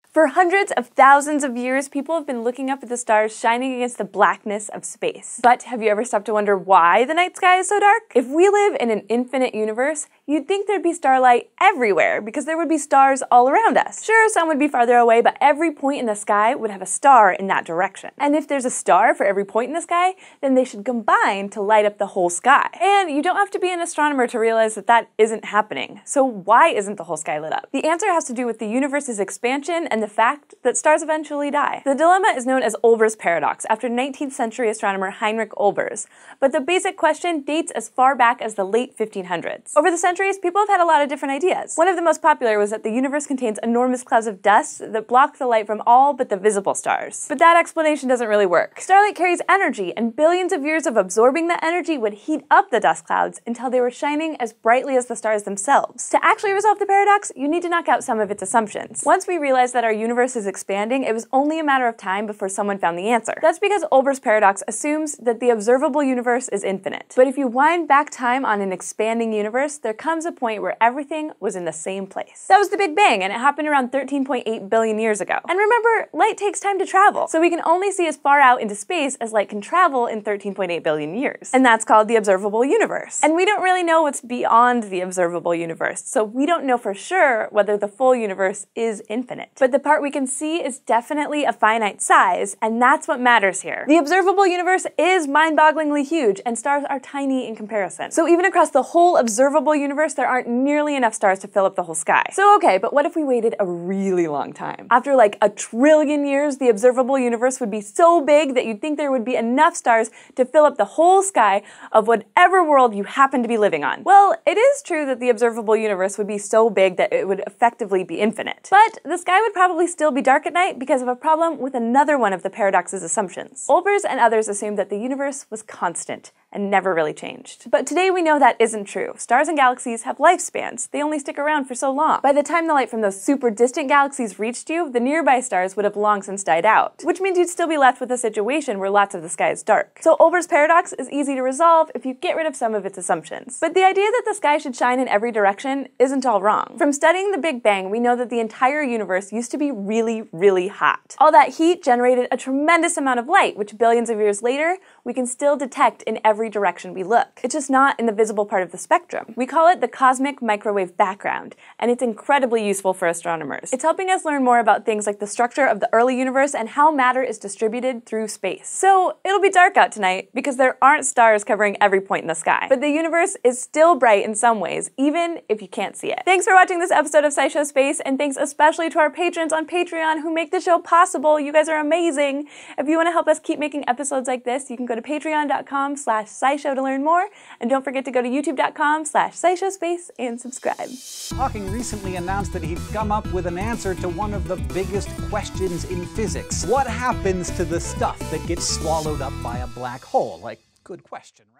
For hundreds of thousands of years, people have been looking up at the stars shining against the blackness of space. But have you ever stopped to wonder why the night sky is so dark? If we live in an infinite universe, you'd think there'd be starlight everywhere because there would be stars all around us. Sure, some would be farther away, but every point in the sky would have a star in that direction. And if there's a star for every point in the sky, then they should combine to light up the whole sky. And you don't have to be an astronomer to realize that that isn't happening. So why isn't the whole sky lit up? The answer has to do with the universe's expansion and the fact that stars eventually die. The dilemma is known as Olbers' paradox, after 19th century astronomer Heinrich Olbers. But the basic question dates as far back as the late 1500s. Over the centuries, people have had a lot of different ideas. One of the most popular was that the universe contains enormous clouds of dust that block the light from all but the visible stars. But that explanation doesn't really work. Starlight carries energy, and billions of years of absorbing that energy would heat up the dust clouds until they were shining as brightly as the stars themselves. To actually resolve the paradox, you need to knock out some of its assumptions. Once we realized that our universe is expanding, it was only a matter of time before someone found the answer. That's because Olbers' paradox assumes that the observable universe is infinite. But if you wind back time on an expanding universe, there comes a point where everything was in the same place. That was the Big Bang, and it happened around 13.8 billion years ago. And remember, light takes time to travel, so we can only see as far out into space as light can travel in 13.8 billion years. And that's called the observable universe. And we don't really know what's beyond the observable universe, so we don't know for sure whether the full universe is infinite. But the part we can see is definitely a finite size, and that's what matters here. The observable universe is mind-bogglingly huge, and stars are tiny in comparison. So even across the whole observable universe, there aren't nearly enough stars to fill up the whole sky. So okay, but what if we waited a really long time? After like 1 trillion years, the observable universe would be so big that you'd think there would be enough stars to fill up the whole sky of whatever world you happen to be living on. Well, it is true that the observable universe would be so big that it would effectively be infinite. But the sky would probably still be dark at night because of a problem with another one of the paradox's assumptions. Olbers and others assumed that the universe was constant and never really changed. But today we know that isn't true. Stars and galaxies have lifespans. They only stick around for so long. By the time the light from those super distant galaxies reached you, the nearby stars would have long since died out, which means you'd still be left with a situation where lots of the sky is dark. So Olbers' paradox is easy to resolve if you get rid of some of its assumptions. But the idea that the sky should shine in every direction isn't all wrong. From studying the Big Bang, we know that the entire universe used to be really, really hot. All that heat generated a tremendous amount of light, which billions of years later, we can still detect in every direction we look. It's just not in the visible part of the spectrum. We call it the cosmic microwave background, and it's incredibly useful for astronomers. It's helping us learn more about things like the structure of the early universe and how matter is distributed through space. So it'll be dark out tonight because there aren't stars covering every point in the sky. But the universe is still bright in some ways, even if you can't see it. Thanks for watching this episode of SciShow Space, and thanks especially to our patrons on Patreon who make the show possible. You guys are amazing. If you want to help us keep making episodes like this, you can go to patreon.com/SciShow to learn more, and don't forget to go to youtube.com/SciShowSpace and subscribe. Hawking recently announced that he'd come up with an answer to one of the biggest questions in physics. What happens to the stuff that gets swallowed up by a black hole? Like, good question, right?